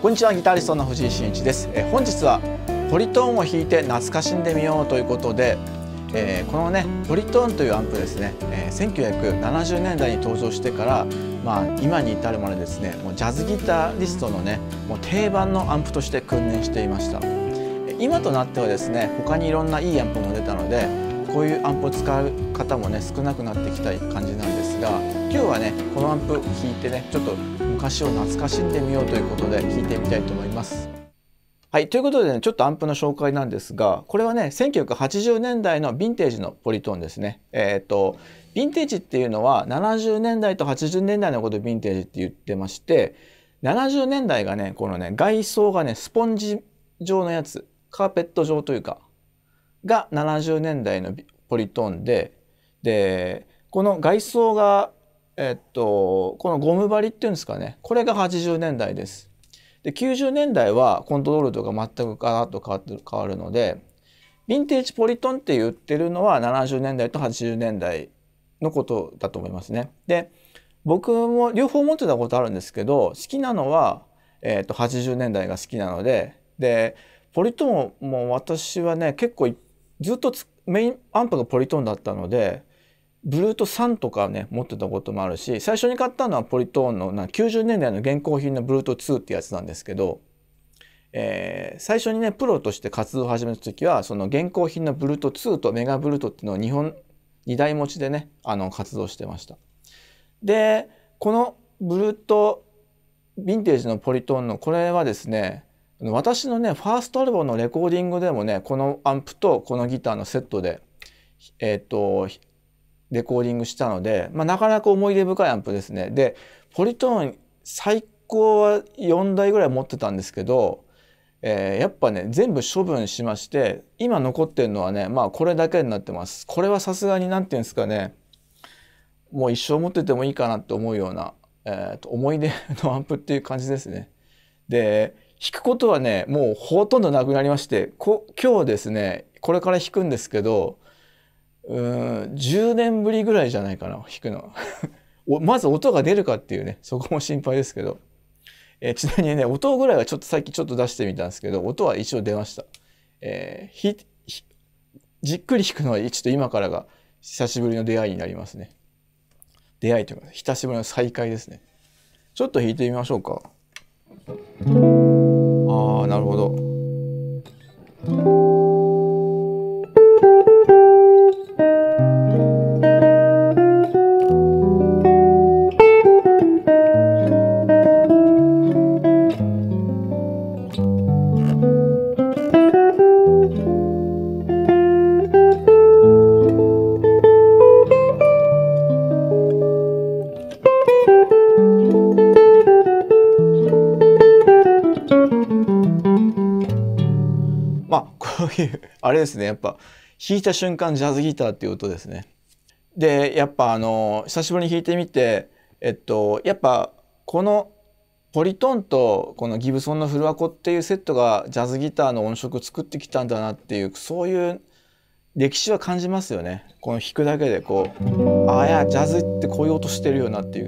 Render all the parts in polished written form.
こんにちは、ギタリストの藤井真一です。本日はポリトーンを弾いて懐かしんでみようということで、このねポリトーンというアンプですね、1970年代に登場してから、今に至るまでですね、もうジャズギタリストのねもう定番のアンプとして君臨していました。今となってはですね、他にいろんないいアンプも出たので、こういうアンプを使う方もね少なくなってきた感じなんですが、今日はねこのアンプ弾いてねちょっと昔を懐かしんでみようということで弾いてみたいと思います。はい、ということでね、ちょっとアンプの紹介なんですが、これはね1980年代のヴィンテージのポリトーンですね。ヴィンテージっていうのは70年代と80年代のことをヴィンテージって言ってまして、70年代がねこのね外装がねスポンジ状のやつ、カーペット状というかが70年代のポリトーンで、この外装がこのゴム張りっていうんですかね、これが80年代です。で90年代はコントロールとか全くガラッと変わるので、ヴィンテージポリトーンって言ってるのは70年代と80年代のことだと思いますね。で僕も両方持ってたことあるんですけど、好きなのは、80年代が好きなのでポリトーンも私はね結構ずっとメインアンプがポリトーンだったので、ブルート3とかね持ってたこともあるし、最初に買ったのはポリトーンの90年代の現行品のブルート2ってやつなんですけど、最初にねプロとして活動を始めた時はその現行品のブルート2とメガブルートっていうのを2台持ちでね活動してました。でこのブルートヴィンテージのポリトーンのこれはですね、私のねファーストアルバムのレコーディングでもねこのアンプとこのギターのセットでレコーディングしたので、なかなか思い出深いアンプですね。でポリトーン最高は4台ぐらい持ってたんですけど、やっぱね全部処分しまして、今残ってるのはねこれだけになってます。これはさすがに何て言うんですかね、もう一生持っててもいいかなって思うような、思い出のアンプっていう感じですね。で弾くことはねもうほとんどなくなりまして、今日ですねこれから弾くんですけど、10年ぶりぐらいじゃないかな弾くのまず音が出るかっていうね、そこも心配ですけど、ちなみにね音ぐらいはさっきちょっと出してみたんですけど、音は一応出ました。じっくり弾くのはちょっと今からが久しぶりの出会いになりますね。出会いというか久しぶりの再会ですね。ちょっと弾いてみましょうか。なるほど。こういうあれですね、やっぱ弾いた瞬間ジャズギターっていう音ですね。でやっぱ久しぶりに弾いてみて、やっぱこのポリトーンとこのギブソンのフルアコっていうセットがジャズギターの音色を作ってきたんだなっていう、そういう歴史は感じますよね。この弾くだけでこう、いやジャズってこういう音してるよなっていう。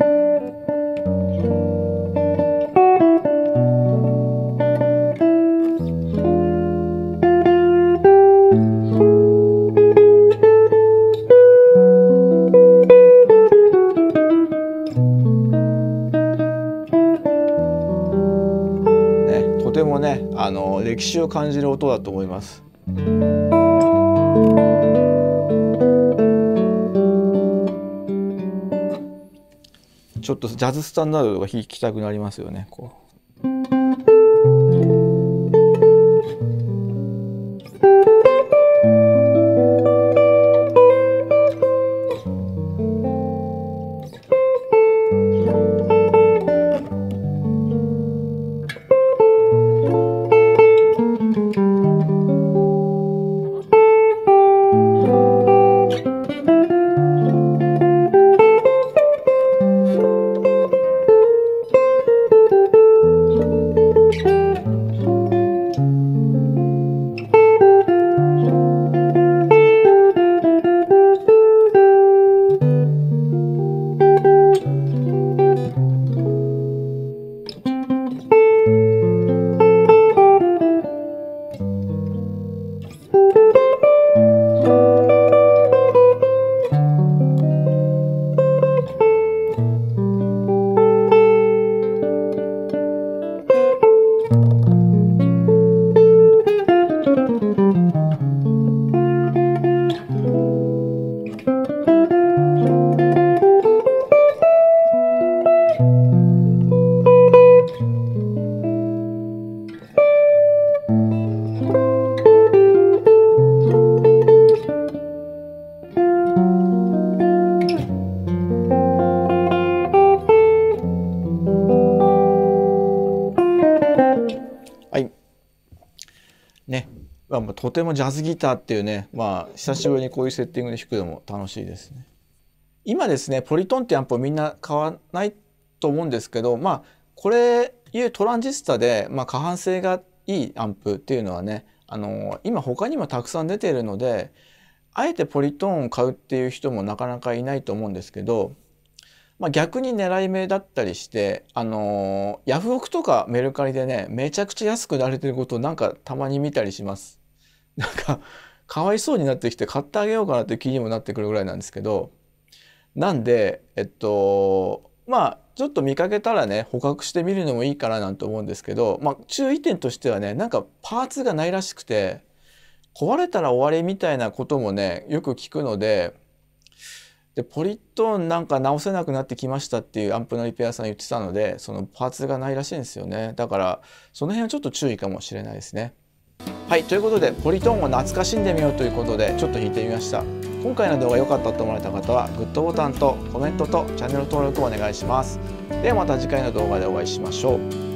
とてもね歴史を感じる音だと思います。ちょっとジャズスタンダードが弾きたくなりますよね。 はい。ね。とてもジャズギターっていうね、久しぶりにこういうセッティングで弾くのも楽しいですね。今ですね、ポリトーンってアンプをみんな買わないと思うんですけど、これいうトランジスタで、過半性がいいアンプっていうのはね、今他にもたくさん出ているので、あえてポリトーンを買うっていう人もなかなかいないと思うんですけど、逆に狙い目だったりして、ヤフオクとかメルカリでね、めちゃくちゃ安く売られてることをなんかたまに見たりします。なんか、かわいそうになってきて買ってあげようかなっていう気にもなってくるぐらいなんですけど、なんで、ちょっと見かけたらね、捕獲してみるのもいいかななんて思うんですけど、注意点としてはね、なんかパーツがないらしくて、壊れたら終わりみたいなこともね、よく聞くので、ポリトーンなんか直せなくなってきましたっていうアンプのリペアさん言ってたので、そのパーツがないらしいんですよね。だから、その辺はちょっと注意かもしれないですね。はい、ということで、ポリトーンを懐かしんでみようということで、ちょっと弾いてみました。今回の動画良かったと思われた方は、グッドボタンとコメントとチャンネル登録をお願いします。ではまた次回の動画でお会いしましょう。